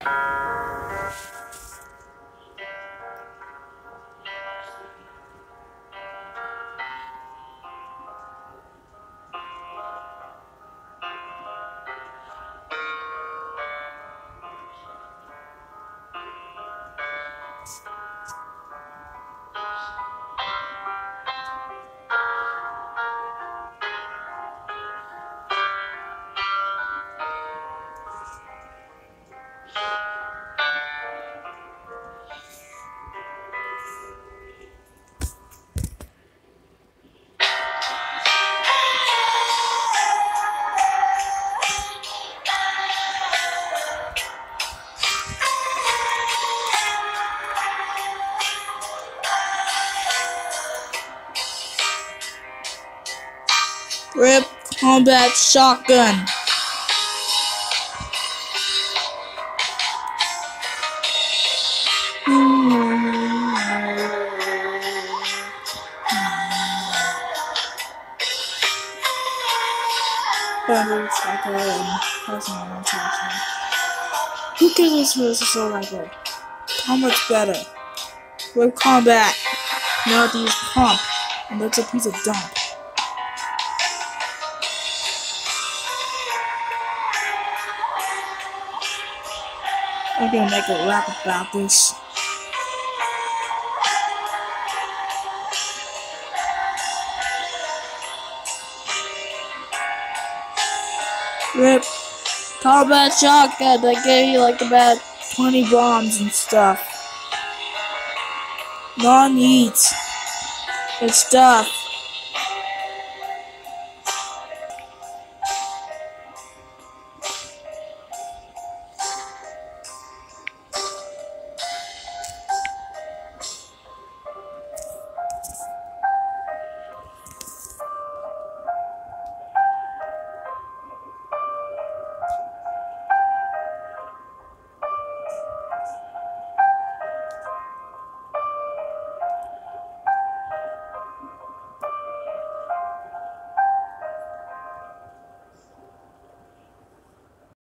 Rip combat shotgun. Who cares if this is so rifle? How much better? With combat, you know, to use pump, and that's a piece of dump. I'm gonna make a rap about this. Rip combat shotgun that gave you like about 20 bombs and stuff. Non-eat and stuff.